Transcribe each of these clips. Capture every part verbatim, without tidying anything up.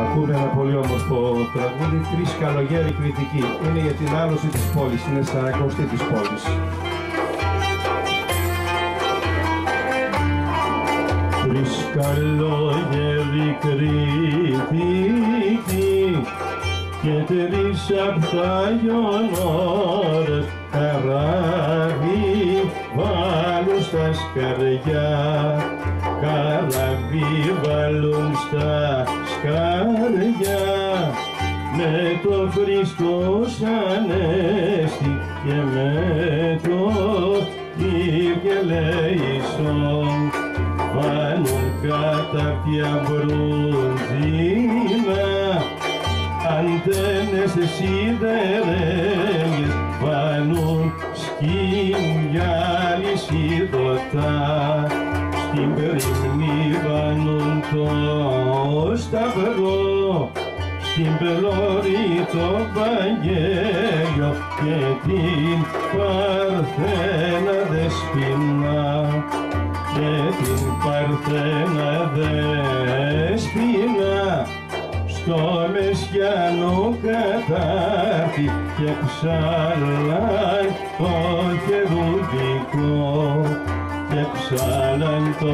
Ακούμε ένα πολύ όμορφο τραγούδι, «Τρεις καλογέροι κριτικοί». Είναι για την άλωση της πόλης, είναι σαρακοστή της πόλης. Τρεις καλόγεροι κριτικοί και τρεις απ' τα γιονόρες καράβι βάλουν στα σκαριά, καράβι βάλουν στα σκαριά, με το Χριστό σαν Ανέστη και με το Κύριε Λέησον. Βάλουν κατάπια μπρουζίνα, αντένες σιδερένιες, βάλουν σκύμια λυσιδωτά, στην περίμνη βάλουν το σταυρό, στην πελώρη το Βαγγέλιο και την Παρθένα Δεσποινα. Και την Παρθένα Δέσποινα στο Μεσιανό κατάρτι και ψάλαν το χερουβικό, και ψάλαν το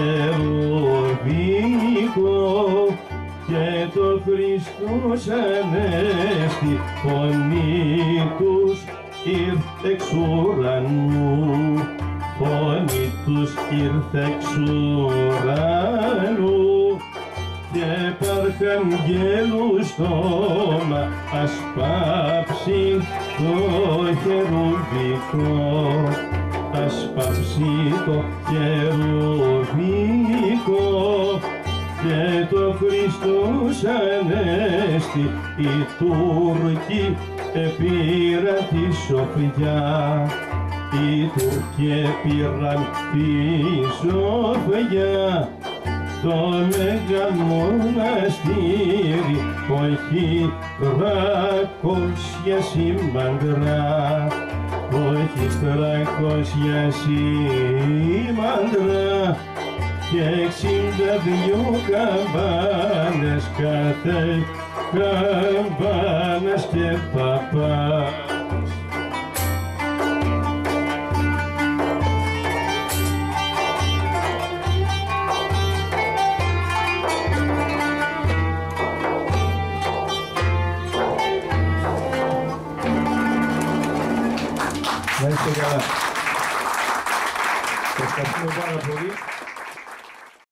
χερουβικό, και το Χριστός Ανέστη φωνή τους ήρθε εξ ουρανού. Φωνή τους ήρθε εξ ουρανού και παρχαγγέλου στόμα ας πάψει το χερουβικό, ας πάψει το χερουβικό, και το Χριστός Ανέστη οι Τούρκοι επήραν τη σοφιά. Οι Τούρκοι πήραν τη σοφιά, το Μέγα Μοναστήρι, όχι τρακόσια σημαντρά, όχι τρακόσια σημαντρά, και εξήντα δυο καμπάνες, κάθε καμπάνας και παπάς. Να είστε καλά. Ευχαριστούμε πάρα πολύ.